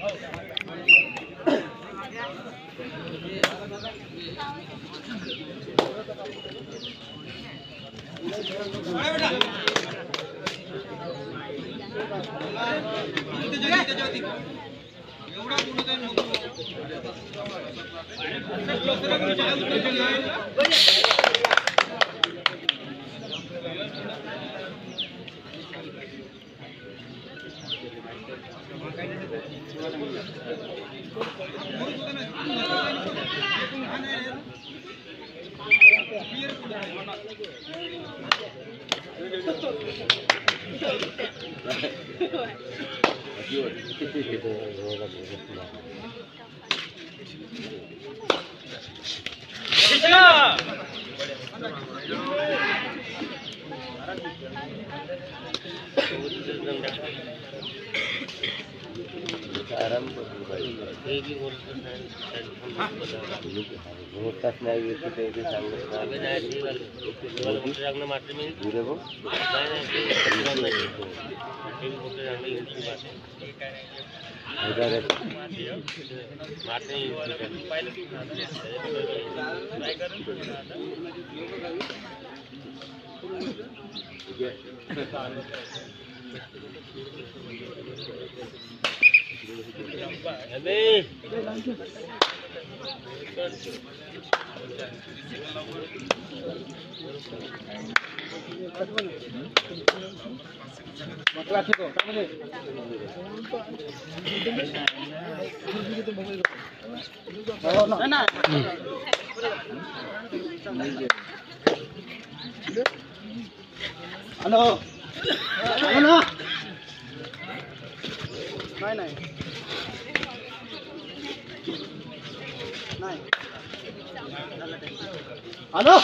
Ano? Ano? Nine, nine. Nine. Ano?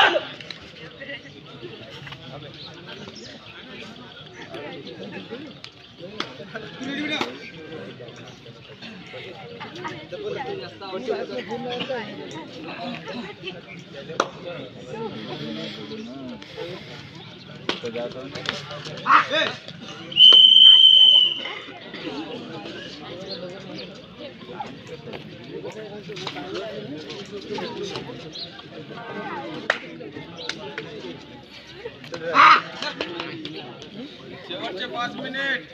शेवटचे 5 minute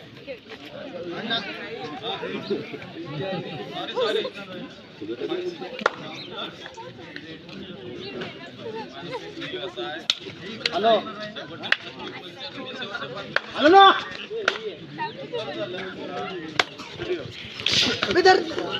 sorry Halo. Halo no. Bentar.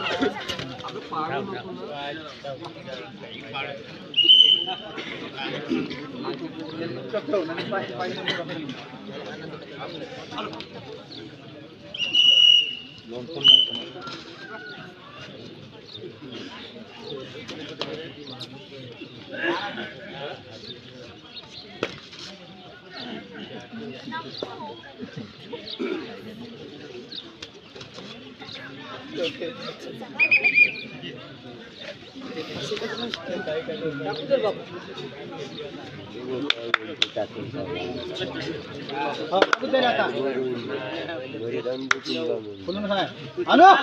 Ano?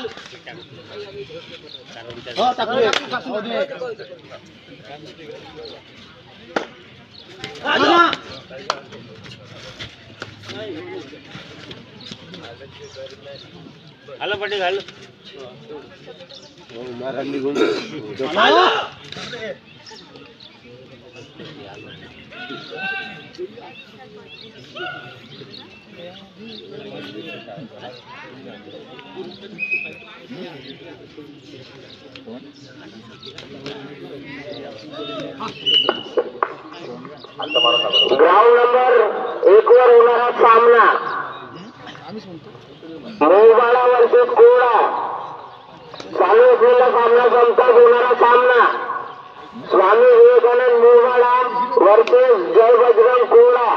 Oh, takut. Oh, dia. Ano? Halo Padik, halo. Oh, marah nih gua. Halo. Ground number 1 वर होणारा सामना मोबाळा versus कोडा चालू असलेला सामना संपतात होणारा सामना स्वामी विवेकानंद मोबाळा वर्सेस जय बजरंग कोडा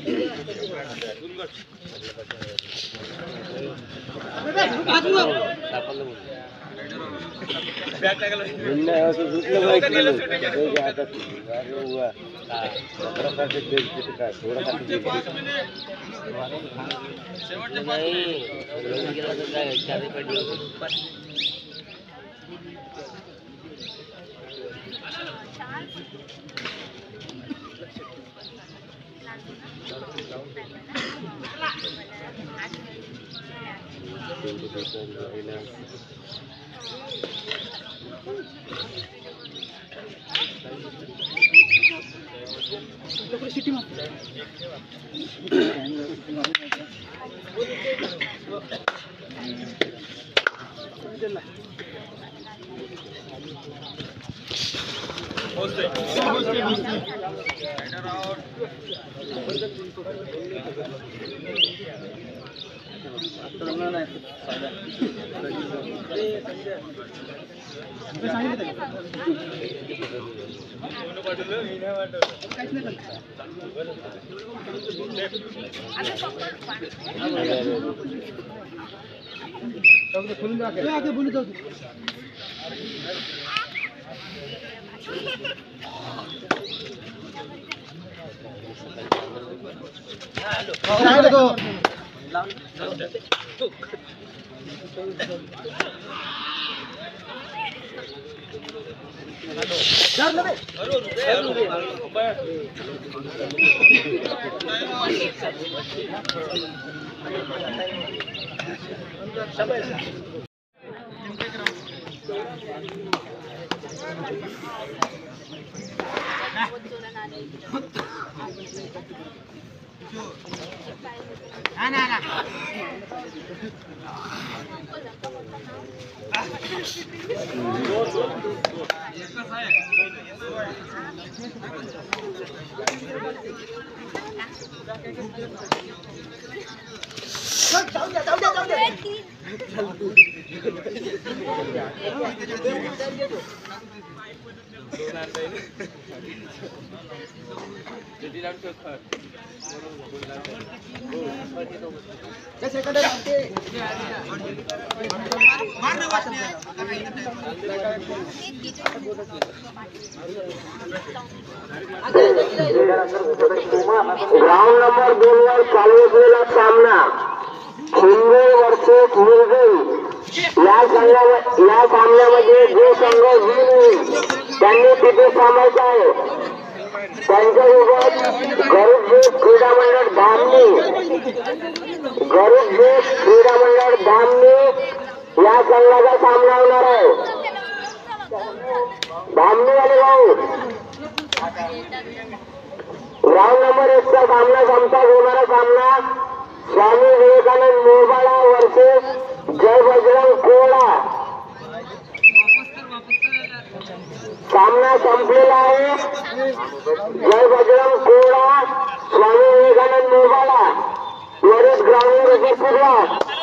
ग्राउंड नंबर 2 वर चालू असलेला सामना हिंगोळ वर्सेस मुरगई या सामन्यामध्ये जो संघ विन होईल त्यांनी तिथे थांबायचं आहे. त्यांच्यासोबत गरुड क्रीडा मंडळ धामणी या संघाचा सामना होणार आहे. धामणीवाले भाऊ, ग्राउंड नंबर 1 चा सामना संपता होणारा सामना स्वामी विवेकानंद मोबाळा वर्सेस जय बजरंग कोळा. सामना संपलेला आहे. जय बजरंग कोळा स्वामी विवेकानंद मोबाळा त्वरित ग्राउंडवर उपस्थित व्हा.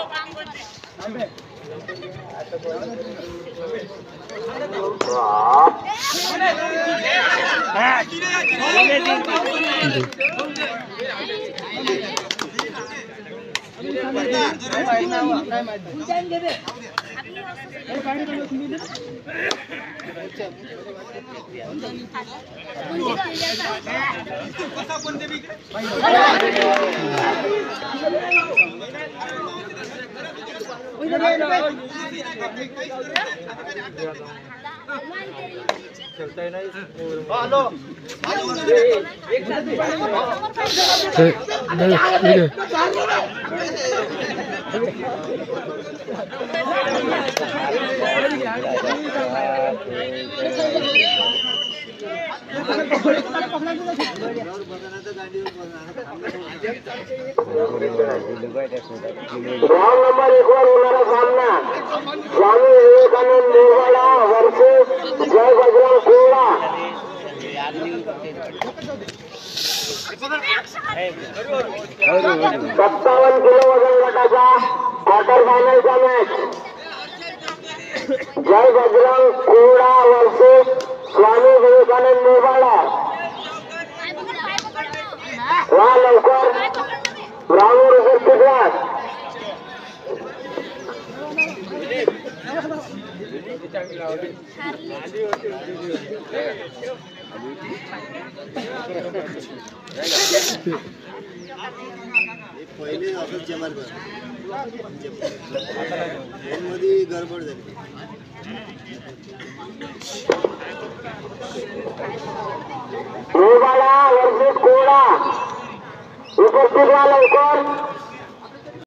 ग्राउंड नंबर 1 वर होणारा सामना स्वामी विवेकानंद मोबाळा वर्सेस जय बजरंग कोळा. 57 किलो वजन गटाचा क्वार्टर फायनलचा मॅच जय बजरंग कोळा वर्सेस स्वामी विवेकानंद मोबाळा. वा लवकर पहिले असंच जमार कर मध्ये गडबड झाली मोबाला वर्सेस कोडा उपस्थित व्हा लवकर